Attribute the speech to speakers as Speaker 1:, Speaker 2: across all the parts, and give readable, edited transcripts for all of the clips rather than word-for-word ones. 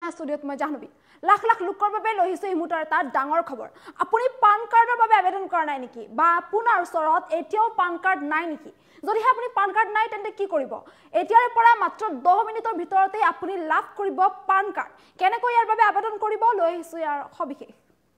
Speaker 1: ষ্টুডিঅ'ত মই জাহ্নৱী লাখ লাখ লোকৰ বাবে লৈছো হিমুতৰ এটা ডাঙৰ খবৰ আপুনি পান কাৰ্ডৰ বাবে আবেদন কৰা নাই নেকি বা আপোনাৰ ওচৰত এতিয়াও পান কাৰ্ড নাই নেকি যদি আপুনি পান কাৰ্ড নাই তেন্তে কি কৰিব এতিয়াৰ পৰা মাত্ৰ 10 মিনিটৰ ভিতৰতে আপুনি লাভ কৰিব পান কাৰ্ড কেনেকৈ ইয়াৰ বাবে আবেদন কৰিব লৈছো ইয়াৰ সবিশেষ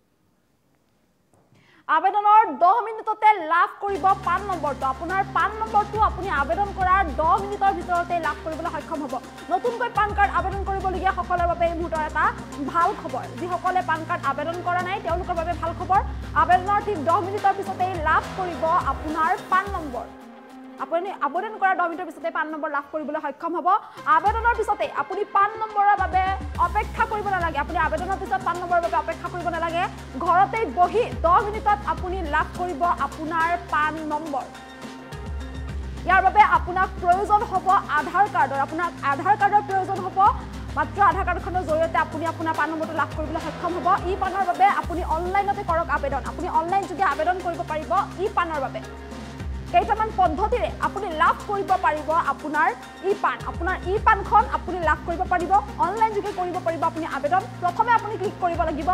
Speaker 1: আবেদনৰ 10 মিনিটতে লাভ কৰিব পান নম্বৰটো আপোনাৰ পান নম্বৰটো আপুনি আবেদন কৰাৰ 10 মিনিটৰ ভিতৰতে লাভ কৰিবলৈ সক্ষম হ'ব নতুনকৈ পান কাৰ্ড আবেদন কৰিবলগীয়া সকলৰ বাবে এই মুহূৰ্তৰ এটা ভাল খবৰ যিসকলে পান কাৰ্ড আবেদন কৰা নাই তেওঁলোকৰ বাবে ভাল খবৰ আবেদনৰ ঠিক 10 মিনিটৰ পিছতে লাভ কৰিব আপোনাৰ পান নম্বৰ আপুনি আবেদন কৰাৰ 10 মিনিটৰ পিছতে পান নম্বৰ লাভ কৰিবলৈ সক্ষম হ'ব আবেদনৰ পিছতে আপুনি পান নম্বৰৰ বাবে অপেক্ষা কৰিব নালাগে আপুনি আবেদনৰ পিছত পান নম্বৰৰ বাবে অপেক্ষা কৰিব নালাগে ঘৰতে বহি 10 মিনিটত আপুনি লাভ কৰিব আপোনাৰ পান নম্বৰ ইয়াৰ বাবে আপোনাক প্ৰয়োজন হ'ব আধাৰ কাৰ্ডৰ আপোনাক আধাৰ কাৰ্ডৰ প্ৰয়োজন হ'ব মাত্ৰ আধাৰ কাৰ্ডখনৰ জৰিয়তে আপুনি আপোনাৰ পান নম্বৰটো লাভ কৰিবলৈ সক্ষম হ'ব ই পানৰ বাবে আপুনি অনলাইনতে কৰক আবেদন আপুনি অনলাইন যোগে আবেদন কৰিব পাৰিব ই পানৰ বাবে কেইটামান পদ্ধতিৰে আপুনি লাভ কৰিব পাৰিব আপোনাৰ ই পানখন আপুনি লাভ কৰিব পাৰিব অনলাইন যোগে কৰিব পাৰিব আপুনি আবেদন প্ৰথমে আপুনি ক্লিক কৰিব লাগিব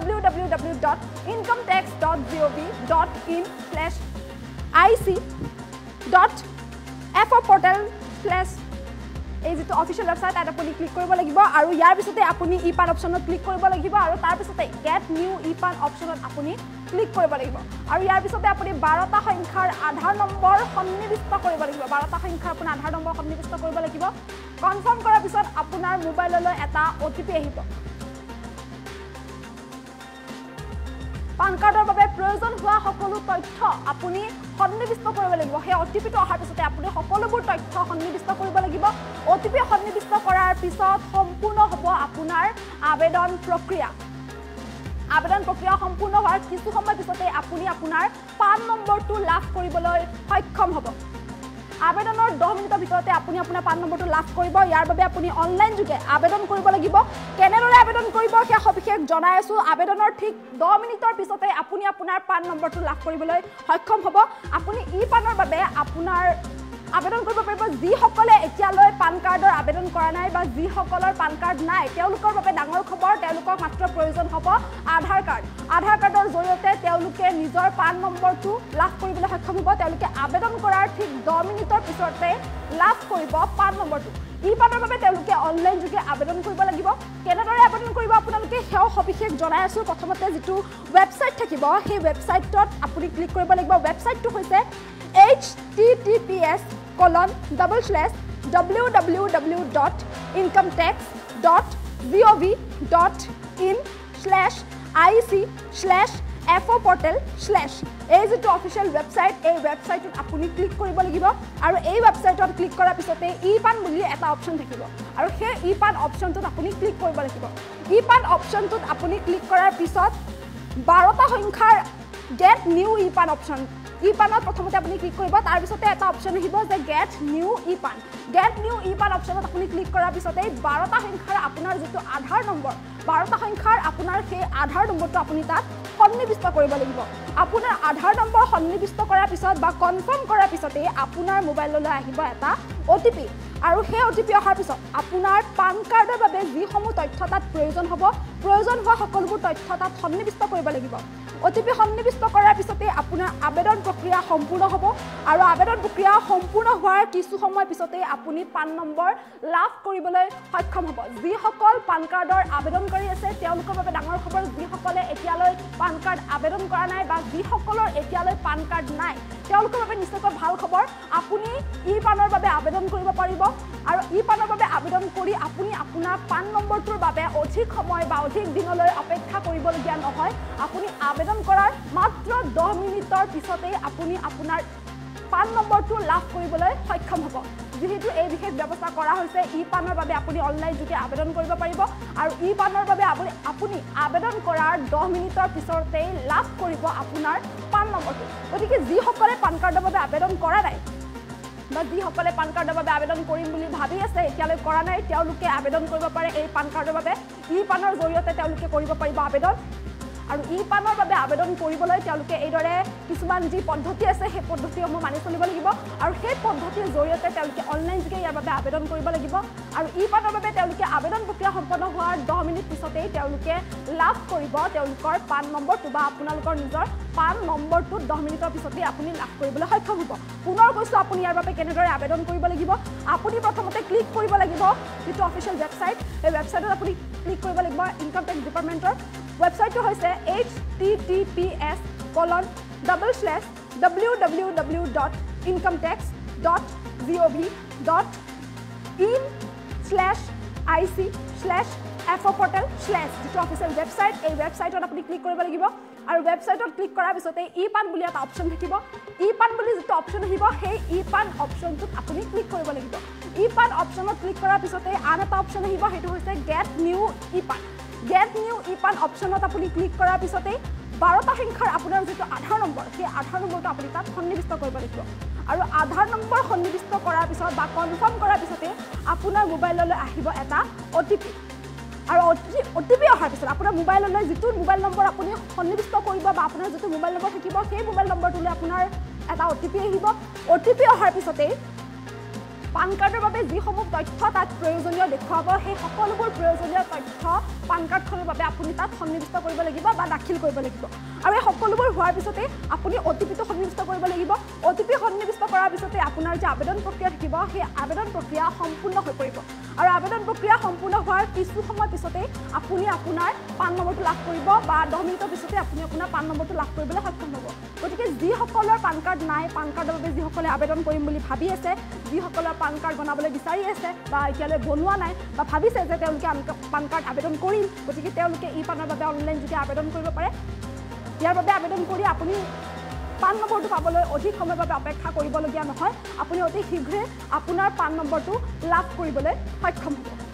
Speaker 1: www.incometax.gov.in/ic.foportal/ এই যেটো অফিচিয়েল ওয়েবসাইট এটা আপুনি ক্লিক কৰিব লাগিব আৰু ইয়াৰ পিছতে আপুনি ই পান অপচনত ক্লিক কৰিব লাগিব আৰু তাৰ পিছতে গেট নিউ ই পান অপচনত আপুনি ক্লিক কৰিব লাগিব আৰু ইয়াৰ পিছতে আপুনি 12টা সংখ্যাৰ আধাৰ নম্বৰ সন্নিবিষ্ট কৰিব লাগিব 12টা সংখ্যাৰ আপুনি আধাৰ নম্বৰ সন্নিবিষ্ট কৰিব লাগিব কনফাৰ্ম কৰাৰ পিছত আপোনাৰ মোবাইললৈ এটা ওটিপি আহিব পান কাৰ্ডৰ বাবে প্ৰয়োজন হোৱা সকলো তথ্য আপুনি সন্নিবিষ্ট কৰিব লাগিব সেই ওটিপিটো অহাৰ পিছতে আপুনি সকলোবোৰ তথ্য সন্নিবিষ্ট কৰিব লাগিব ওটিপি সন্নিবিষ্ট কৰাৰ পিছত সম্পূৰ্ণ হ'ব আপোনাৰ আবেদন প্ৰক্ৰিয়া সম্পূৰ্ণ হোৱাৰ কিছু সময় পিছতে আপুনি আপোনাৰ পান নম্বৰটো লাভ কৰিবলৈ সক্ষম হ'ব আবেদনৰ 10 মিনিটৰ ভিতৰতে আপুনি আপোনাৰ পান নম্বৰটো লাভ কৰিব ইয়াৰ বাবে আপুনি অনলাইন যোগে আবেদন কৰিব লাগিব কেনেদৰে আবেদন কৰিব সেই সবিশেষ জনাই আছো আবেদনৰ ঠিক 10 মিনিটৰ পিছতে আপুনি আপোনাৰ পান নম্বৰটো লাভ কৰিবলৈ সক্ষম হ'ব আপুনি ই পানৰ বাবে আপোনাৰ আবেদন কৰিব পাৰিব যিসকলে এতিয়ালৈ পান কাৰ্ডৰ আবেদন কৰা নাই বা যিসকলৰ পান কাৰ্ড নাই তেওঁলোকৰ বাবে ডাঙৰ খবৰ তেওঁলোকক মাত্ৰ প্ৰয়োজন হ'ব আধাৰ কাৰ্ডৰ জৰিয়তে তেওঁলোকে নিজৰ পান নম্বৰটো লাভ কৰিবলৈ সক্ষম হ'ব তেওঁলোকে আবেদন কৰাৰ ঠিক 10 মিনিটৰ পিছতে লাভ কৰিব পান নম্বৰটো ই পানৰ বাবে তেওঁলোকে অনলাইন যোগে আবেদন কৰিব লাগিব কেনেদৰে আবেদন কৰিব আপোনালোকে হেও সবিশেষ জনাই আছো প্ৰথমতে যেটো ওয়েবসাইট থাকিব সেই ওয়েবসাইটত আপুনি ক্লিক কৰিব লাগিব ওয়েবসাইটটো হৈছে https://www.incometax.gov.in/ic/foportal/ এই যেটো অফিচিয়েল ওয়েবসাইট এই ওয়েবসাইটত আপুনি ক্লিক কৰিব লাগিব আৰু এই ওয়েবসাইটত ক্লিক কৰাৰ পিছতে ই পান বুলি এটা অপচন থাকিব আৰু সেই ই পান অপচনটোত আপুনি ক্লিক কৰিব লাগিব ই পান অপচনটোত আপুনি ক্লিক কৰাৰ পিছত 12টা সংখ্যাৰ get new e PAN option e পানত প্ৰথমতে আপুনি ক্লিক কৰিব তাৰ পিছতে এটা অপচন আহিব যে গেট নিউ ই পান অপচনত আপুনি ক্লিক কৰাৰ পিছতে 12টা সংখ্যাৰ আপোনাৰ যেটো আধাৰ নম্বৰ 12টা সংখ্যাৰ আপোনাৰ সেই আধাৰ নম্বৰটো আপুনি তাত সন্নিবিষ্ট কৰিব লাগিব আপোনাৰ আধাৰ নম্বৰ সন্নিবিষ্ট কৰাৰ পিছত বা কনফাৰ্ম কৰাৰ পিছতে আপোনাৰ মোবাইললৈ আহিব এটা ওটিপি আৰু সেই ওটিপি অহাৰ পিছত আপোনাৰ পান কাৰ্ডৰ বাবে যিসমূহ তথ্য তাত প্ৰয়োজন হোৱা সকলোবোৰ তথ্য তাত সন্নিবিষ্ট কৰিব লাগিব ওটিপি সন্নিবিষ্ট কৰাৰ পিছতে আপোনাৰ আবেদন প্ৰক্ৰিয়া সম্পূৰ্ণ হ'ব আৰু আবেদন প্ৰক্ৰিয়া সম্পূৰ্ণ হোৱাৰ কিছু সময় পিছতে আপুনি পান নম্বৰ লাভ কৰিবলৈ সক্ষম হ'ব যিসকল পান কাৰ্ডৰ আবেদনকাৰী আছে তেওঁলোকৰ বাবে ডাঙৰ খবৰ যিসকলে এতিয়ালৈ পান কাৰ্ড আবেদন কৰা নাই বা যিসকলৰ এতিয়ালৈ পান কাৰ্ড নাই তেওঁলোকৰ বাবে নিশ্চয়কৈ ভাল খবৰ আপুনি ই পানৰ বাবে আবেদন কৰিব পাৰিব আৰু ই পানৰ বাবে আবেদন কৰি আপুনি আপোনাৰ পান নম্বৰটোৰ বাবে অধিক সময় বা অধিক দিনলৈ অপেক্ষা কৰিবলগীয়া নহয় আপুনি আবেদন কৰাৰ মাত্ৰ 10 মিনিটৰ পিছতে আপুনি আপোনাৰ পান নম্বৰটো লাভ কৰিবলৈ সক্ষম হ'ব যেহেতু এই বিশেষ ব্যৱস্থা কৰা হৈছে ই পানৰ বাবে আপুনি অনলাইন যোগে আবেদন কৰিব পাৰিব আৰু ই পানৰ বাবে আপুনি আবেদন কৰাৰ 10 মিনিটৰ পিছতে লাভ কৰিব আপোনাৰ পান নম্বৰটো গতিকে যিসকলে পান কাৰ্ডৰ বাবে আবেদন কৰা নাই বা যিসকলে পান কাৰ্ডৰ বাবে আবেদন কৰিম বুলি ভাবি আছে এতিয়ালৈ কৰা নাই তেওঁলোকে আবেদন কৰিব পাৰে এই পান কাৰ্ডৰ বাবে ই পানৰ জৰিয়তে তেওঁলোকে কৰিব পাৰিব আবেদন আৰু ই পানৰ বাবে আবেদন কৰিবলৈ তেওঁলোকে এইদৰে কিছুমান যি পদ্ধতি আছে সেই পদ্ধতিসমূহ মানি চলিব লাগিব আৰু সেই পদ্ধতিৰ জৰিয়তে তেওঁলোকে অনলাইন যোগে ইয়াৰ বাবে আবেদন কৰিব লাগিব আৰু ই পানৰ বাবে তেওঁলোকে আবেদন প্ৰক্ৰিয়া সম্পন্ন হোৱাৰ 10 মিনিট পিছতেই তেওঁলোকে লাভ কৰিব তেওঁলোকৰ পান নম্বৰটো বা আপোনালোকৰ নিজৰ পান নম্বৰটো 10 মিনিটৰ পিছতেই আপুনি লাভ কৰিবলৈ সক্ষম হ'ব পুনৰ কৈছো আপুনি ইয়াৰ বাবে কেনেদৰে আবেদন কৰিব লাগিব আপুনি প্ৰথমতে ক্লিক কৰিব লাগিব যিটো অফিচিয়েল ৱেবছাইট এই ৱেবছাইটত আপুনি ক্লিক কৰিব লাগিব ইনকাম টেক্স ডিপাৰ্টমেণ্টৰ ৱেবছাইটটো হৈছে https://www.incometax.gov.in/ic/FO-portal/ যিটো অফিচিয়েল ৱেবছাইট এই ৱেবছাইটত আপুনি ক্লিক কৰিব লাগিব আৰু ৱেবছাইটত ক্লিক কৰাৰ পিছতে ই পান বুলি এটা অপশ্যন থাকিব ই পান বুলি যিটো অপশ্যন আহিব সেই ই পান অপশ্যনটোত আপুনি ক্লিক কৰিব লাগিব ই পান অপশ্যনত ক্লিক কৰাৰ পিছতে আন এটা অপশ্যন আহিব সেইটো হৈছে গেট নিউ ই পান অপশ্যনত আপুনি ক্লিক কৰাৰ পিছতে 12টা সংখ্যাৰ আপোনাৰ যিটো আধাৰ নম্বৰ সেই আধাৰ নম্বৰটো আপুনি তাত সন্নিবিষ্ট কৰিব লাগিব আৰু আধাৰ নম্বৰ সন্নিবিষ্ট কৰাৰ পিছত বা কনফাৰ্ম কৰাৰ পিছতে আপোনাৰ মোবাইললৈ আহিব এটা OTP আৰু OTP অহাৰ পিছত আপোনাৰ মোবাইললৈ যিটো মোবাইল নম্বৰ আপুনি সন্নিবিষ্ট কৰিব বা আপোনাৰ যিটো মোবাইল নম্বৰ থাকিব সেই মোবাইল নম্বৰটোলৈ আপোনাৰ এটা OTP আহিব OTP অহাৰ পিছতে পান কাৰ্ডৰ বাবে যিসমূহ তথ্য তাত প্ৰয়োজনীয় দেখুৱাব সেই সকলোবোৰ প্ৰয়োজনীয় তথ্য পান কাৰ্ডখনৰ বাবে আপুনি তাত সন্নিবিষ্ট কৰিব লাগিব বা দাখিল কৰিব লাগিব আৰু এই সকলোবোৰ হোৱাৰ পিছতে আপুনি OTPটো সন্নিবিষ্ট কৰিব লাগিব OTP সন্নিবিষ্ট কৰাৰ পিছতে আপোনাৰ যে আবেদন প্ৰক্ৰিয়া থাকিব সেই আবেদন প্ৰক্ৰিয়া সম্পূৰ্ণ হৈ পৰিব আৰু আবেদন প্ৰক্ৰিয়া সম্পূৰ্ণ হোৱাৰ কিছু সময় পিছতে আপুনি আপোনাৰ পান নম্বৰটো লাভ কৰিব বা 10 মিনিটৰ পিছতে আপুনি আপোনাৰ পান নম্বৰটো লাভ কৰিবলৈ সক্ষম হ'ব গতিকে যিসকলৰ পান কাৰ্ড নাই পান কাৰ্ডৰ বাবে যিসকলে আবেদন কৰিম বুলি ভাবি আছে যিসকলৰ পান কাৰ্ড বনাবলৈ বিচাৰি আছে বা এতিয়ালৈ বনোৱা নাই বা ভাবিছে যে তেওঁলোকে পান কাৰ্ড আবেদন কৰিম গতিকে তেওঁলোকে ই পানৰ বাবে অনলাইন যোগে আবেদন কৰিব পাৰে ইয়াৰ বাবে আবেদন কৰি আপুনি পান নম্বৰটো পাবলৈ অধিক সময়ৰ বাবে অপেক্ষা কৰিবলগীয়া নহয় আপুনি অতি শীঘ্ৰে আপোনাৰ পান নম্বৰটো লাভ কৰিবলৈ সক্ষম হ'ব